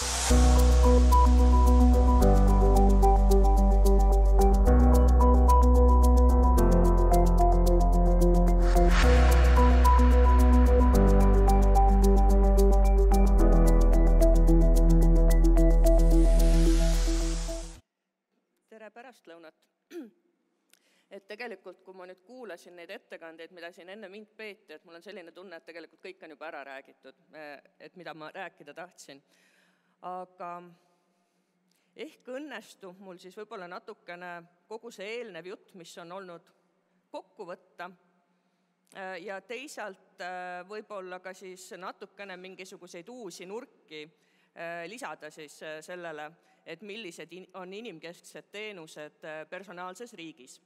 Tere pärastlõunat. Et tegelikult, kui ma nüüd kuulasin neid ettekandeid, mida siin enne mind peeti, et mul on selline tunne, et tegelikult kõik on juba ära räägitud, et mida ma rääkida tahtsin. Aga ehk õnnestub mul siis võib-olla natukene kogu see eelnev jutt, mis on olnud, kokku võtta ja teisalt võib-olla ka siis natukene mingisuguseid uusi nurki lisada siis sellele, et millised on inimkesksed teenused personaalses riigis.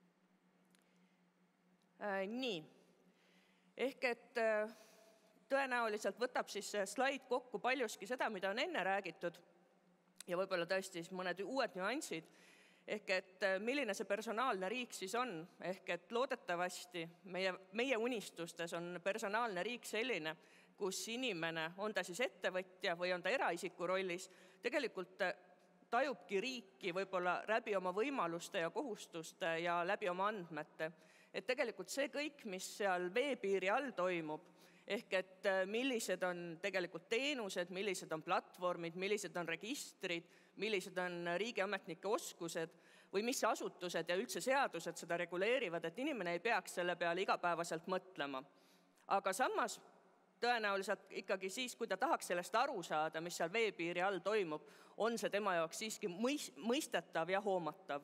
Nii, ehk et tõenäoliselt võtab siis see slaid kokku paljuski seda, mida on enne räägitud ja võib-olla tõesti mõned uued nüansid, ehk et milline see personaalne riik siis on, ehk et loodetavasti meie unistustes on personaalne riik selline, kus inimene, on ta siis ettevõtja või on ta eraisiku rollis, tegelikult tajubki riiki võib-olla läbi oma võimaluste ja kohustuste ja läbi oma andmete. Et tegelikult see kõik, mis seal veepiiri all toimub, ehk et millised on tegelikult teenused, millised on platvormid, millised on registrid, millised on riigiametnike oskused või mis asutused ja üldse seadused seda reguleerivad, et inimene ei peaks selle peale igapäevaselt mõtlema. Aga samas tõenäoliselt ikkagi siis, kui ta tahaks sellest aru saada, mis seal veepiiri all toimub, on see tema jaoks siiski mõistetav ja hoomatav.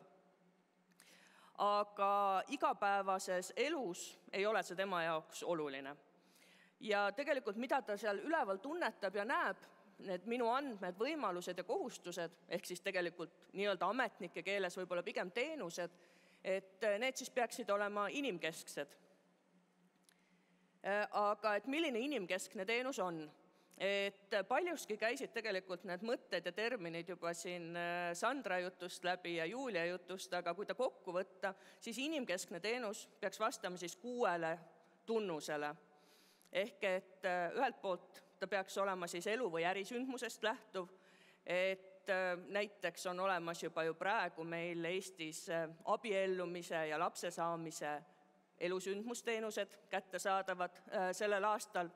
Aga igapäevases elus ei ole see tema jaoks oluline. Ja tegelikult, mida ta seal üleval tunnetab ja näeb, need minu andmed, võimalused ja kohustused, ehk siis tegelikult nii-öelda ametnike keeles võib-olla pigem teenused, et need siis peaksid olema inimkesksed. Aga et milline inimkeskne teenus on? Et paljuski käisid tegelikult need mõtted ja terminid juba siin Sandra jutust läbi ja Julia jutust, aga kui ta kokku võtta, siis inimkeskne teenus peaks vastama siis 6 tunnusele. Ehk et ühelt poolt ta peaks olema siis elu- või ärisündmusest lähtuv, et näiteks on olemas juba ju praegu meil Eestis abiellumise ja lapse saamise elusündmusteenused kättesaadavad sellel aastal.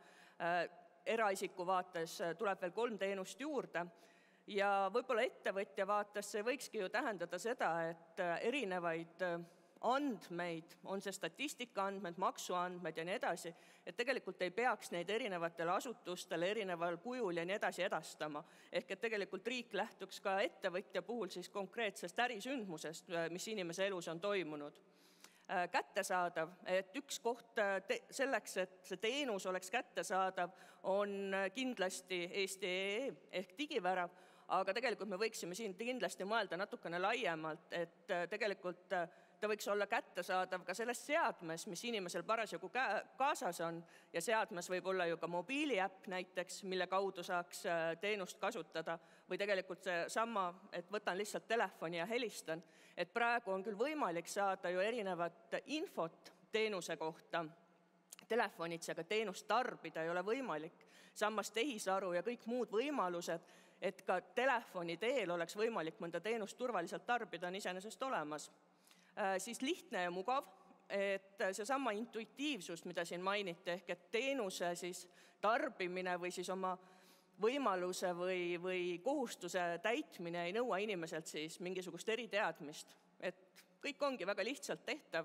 Eraisiku vaates tuleb veel 3 teenust juurde ja võib-olla ettevõtja vaates see võikski ju tähendada seda, et erinevaid andmeid, on see statistika andmed, maksuandmed ja nii edasi, et tegelikult ei peaks neid erinevatele asutustele erineval kujul ja nii edasi edastama. Ehk et tegelikult riik lähtuks ka ettevõtja puhul siis konkreetsest ärisündmusest, mis inimese elus on toimunud. Kättesaadav, et üks koht selleks, et see teenus oleks kättesaadav, on kindlasti Eesti.ee ehk digivärav, aga tegelikult me võiksime siin kindlasti mõelda natukene laiemalt, et tegelikult ta võiks olla kättesaadav ka selles seadmes, mis inimesel parasjagu kaasas on ja seadmes võib olla ju ka mobiiliäpp näiteks, mille kaudu saaks teenust kasutada või tegelikult see sama, et võtan lihtsalt telefoni ja helistan, et praegu on küll võimalik saada ju erinevat infot teenuse kohta telefonits, aga teenust tarbida ei ole võimalik. Samas tehisaru ja kõik muud võimalused, et ka telefoni teel oleks võimalik mõnda teenust turvaliselt tarbida, on iseenesest olemas. Siis lihtne ja mugav, et seesama intuitiivsus, mida siin mainiti, ehk et teenuse siis tarbimine või siis oma võimaluse või kohustuse täitmine ei nõua inimeselt siis mingisugust eriteadmist. Et kõik ongi väga lihtsalt tehtav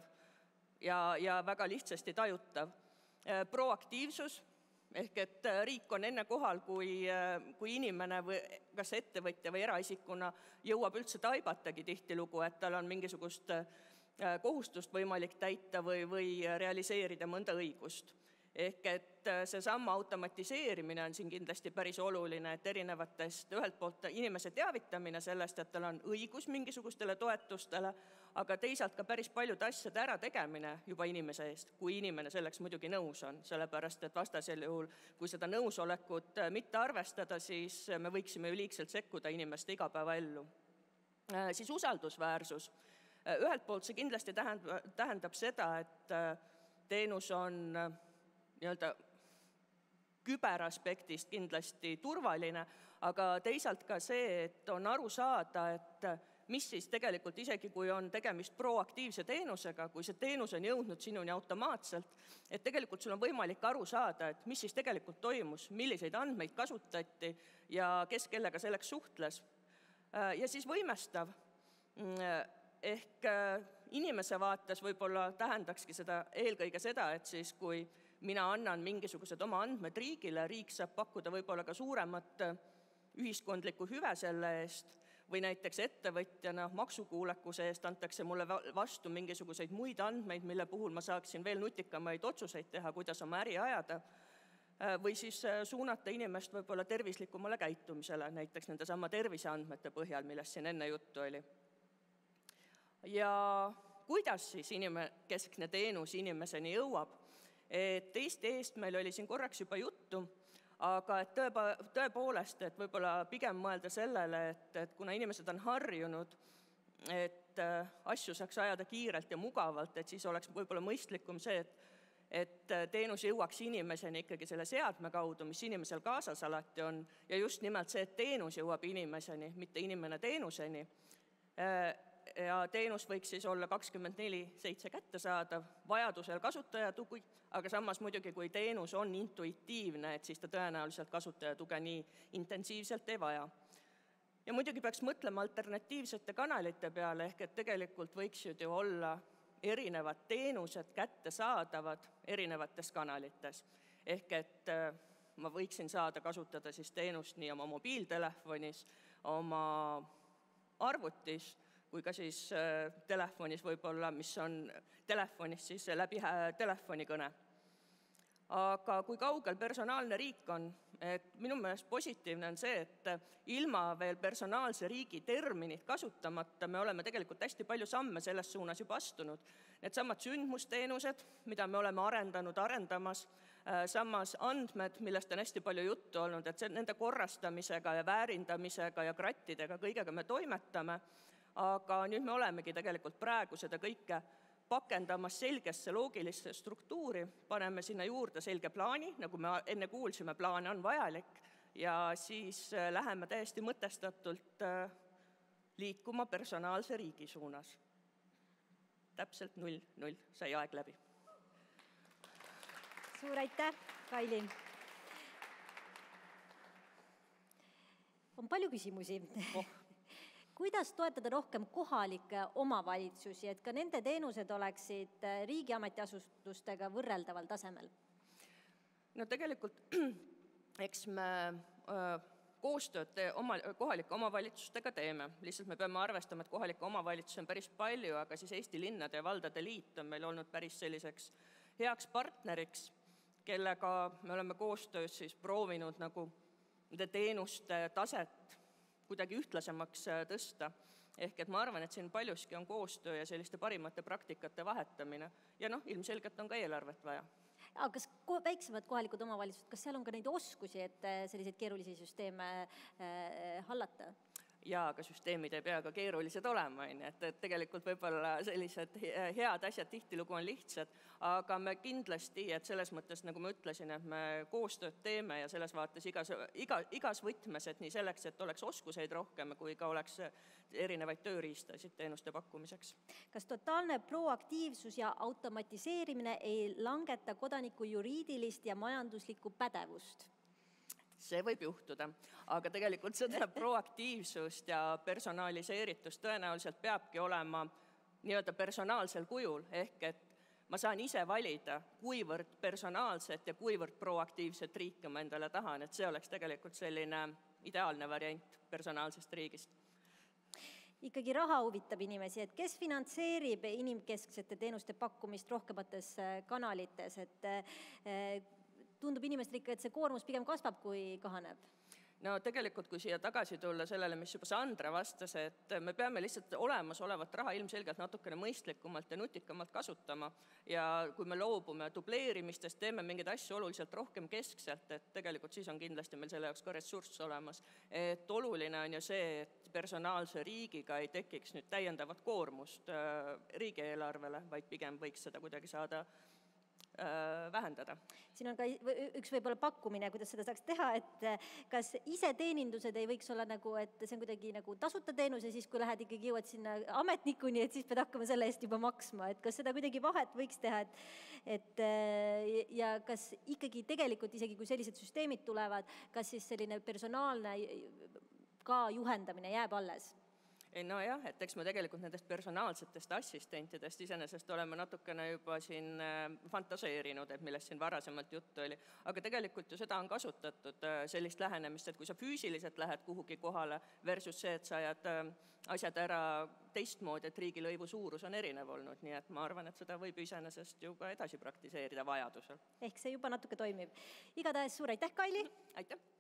ja väga lihtsasti tajutav. Proaktiivsus, ehk et riik on enne kohal, kui inimene või kas ettevõtja või eraisikuna jõuab üldse taibatagi tihtilugu, et tal on mingisugust kohustust võimalik täita või realiseerida mõnda õigust. Ehk et seesama automatiseerimine on siin kindlasti päris oluline, et erinevatest ühelt poolt inimese teavitamine sellest, et tal on õigus mingisugustele toetustele, aga teisalt ka päris paljude asjade ära tegemine juba inimese eest, kui inimene selleks muidugi nõus on, sellepärast et vastasel juhul, kui seda nõusolekut mitte arvestada, siis me võiksime ju liigselt sekkuda inimeste igapäevaellu. Siis usaldusväärsus. Ühelt poolt see kindlasti tähendab seda, et teenus on nii-öelda küberaspektist kindlasti turvaline, aga teisalt ka see, et on aru saada, et mis siis tegelikult, isegi kui on tegemist proaktiivse teenusega, kui see teenus on jõudnud sinuni automaatselt, et tegelikult sul on võimalik aru saada, et mis siis tegelikult toimus, milliseid andmeid kasutati ja kes kellega selleks suhtles. Ja siis võimestav, ehk inimese vaates võib-olla tähendakski seda eelkõige seda, et siis kui mina annan mingisugused oma andmed riigile, riik saab pakkuda võib-olla ka suuremat ühiskondlikku hüve selle eest, või näiteks ettevõtjana maksukuulekuse eest antakse mulle vastu mingisuguseid muid andmeid, mille puhul ma saaksin veel nutikamaid otsuseid teha, kuidas oma äri ajada, või siis suunata inimest võib-olla tervislikumale käitumisele, näiteks nende sama terviseandmete põhjal, millest siin enne juttu oli. Ja kuidas siis inimkeskne teenus inimeseni jõuab? Eesti eest meil oli siin korraks juba juttu, aga et tõepoolest, et võib-olla pigem mõelda sellele, et kuna inimesed on harjunud, et asju saaks ajada kiirelt ja mugavalt, et siis oleks võib-olla mõistlikum see, et teenus jõuaks inimeseni ikkagi selle seadme kaudu, mis inimesel kaasas alati on, ja just nimelt see, et teenus jõuab inimeseni, mitte inimene teenuseni. Ja teenus võiks siis olla 24/7 kättesaadav, vajadusel kasutajatugi, aga samas muidugi, kui teenus on intuitiivne, et siis ta tõenäoliselt kasutajatuge nii intensiivselt ei vaja. Ja muidugi peaks mõtlema alternatiivsete kanalite peale, ehk et tegelikult võiks ju olla erinevad teenused kättesaadavad erinevates kanalites. Ehk et ma võiksin saada kasutada siis teenust nii oma mobiiltelefonis, oma arvutis, kui ka siis telefonis võib-olla, mis on telefonis siis läbi telefonikõne. Aga kui kaugel personaalne riik on, et minu meelest positiivne on see, et ilma veel personaalse riigi terminit kasutamata me oleme tegelikult hästi palju samme selles suunas juba astunud. Need samad sündmusteenused, mida me oleme arendamas, samas andmed, millest on hästi palju juttu olnud, et nende korrastamisega ja väärindamisega ja krattidega kõigega me toimetame, aga nüüd me olemegi tegelikult praegu seda kõike pakendamas selgesse loogilisse struktuuri, paneme sinna juurde selge plaani, nagu me enne kuulsime, plaan on vajalik, ja siis läheme täiesti mõtestatult liikuma personaalse riigi suunas. Täpselt 0:0 sai aeg läbi. Suur aitäh, Kaili! On palju küsimusi. Kuidas toetada rohkem kohalikke omavalitsusi, et ka nende teenused oleksid riigi ametiasutustega võrreldaval tasemel? No tegelikult, eks me koostööd kohalike omavalitsustega teeme. Lihtsalt me peame arvestama, et kohalike omavalitsusi on päris palju, aga siis Eesti Linnade ja Valdade Liit on meil olnud päris selliseks heaks partneriks, kellega me oleme koostöös siis proovinud nagu nende teenuste taset kuidagi ühtlasemaks tõsta. Ehk et ma arvan, et siin paljuski on koostöö ja selliste parimate praktikate vahetamine. Ja ilmselgelt on ka eelarvet vaja. Aga kas väiksemad kohalikud omavalitsused, kas seal on ka neid oskusi, et selliseid keerulisi süsteeme hallata? Jaa, aga süsteemid ei pea ka keerulised olema, et tegelikult võib-olla sellised head asjad tihtilugu on lihtsad, aga me kindlasti, et selles mõttes, nagu ma ütlesin, et me koostööd teeme ja selles vaates igas võtmes, et nii selleks, et oleks oskuseid rohkem, kui ka oleks erinevaid tööriistasid teenuste pakkumiseks. Kas totaalne proaktiivsus ja automatiseerimine ei langeta kodaniku juriidilist ja majanduslikku pädevust? See võib juhtuda, aga tegelikult seda proaktiivsust ja personaliseeritust tõenäoliselt peabki olema nii-öelda personaalsel kujul, ehk et ma saan ise valida, kuivõrd personaalset ja kuivõrd proaktiivset riiki ma endale tahan, et see oleks tegelikult selline ideaalne variant personaalsest riigist. Ikkagi raha huvitab inimesi, et kes finantseerib inimkesksete teenuste pakkumist rohkemates kanalites, et tundub inimestele ikka, et see koormus pigem kasvab, kui kahaneb? No tegelikult, kui siia tagasi tulla sellele, mis juba Sandra vastas, et me peame lihtsalt olemasolevat raha ilmselgelt natukene mõistlikumalt ja nutikamalt kasutama. Ja kui me loobume dubleerimistest, teeme mingeid asju oluliselt rohkem keskselt, et tegelikult siis on kindlasti meil selle jaoks ka ressurss olemas. Et oluline on ju see, et personaalse riigiga ei tekiks nüüd täiendavat koormust riigieelarvele, vaid pigem võiks seda kuidagi saada vähendada. Siin on ka üks võib-olla pakkumine, kuidas seda saaks teha, et kas iseteenindused ei võiks olla nagu, et see on kuidagi nagu tasuta teenus ja siis, kui lähed ikkagi jõuad sinna ametnikuni, et siis pead hakkama selle eest juba maksma, et kas seda kuidagi vahet võiks teha, ja kas ikkagi tegelikult isegi, kui sellised süsteemid tulevad, kas siis selline personaalne ka juhendamine jääb alles? Nojah, et eks me tegelikult nendest personaalsetest assistentidest iseenesest oleme natukene juba siin fantaseerinud, et millest siin varasemalt juttu oli. Aga tegelikult ju seda on kasutatud sellist lähenemist, et kui sa füüsiliselt lähed kuhugi kohale versus see, et sa ajad asjad ära teistmoodi, et riigilõivu suurus on erinev olnud. Nii et ma arvan, et seda võib iseenesest ju ka edasi praktiseerida vajadusel. Ehk see juba natuke toimib. Igatahes suur aitäh, Kaili! Aitäh!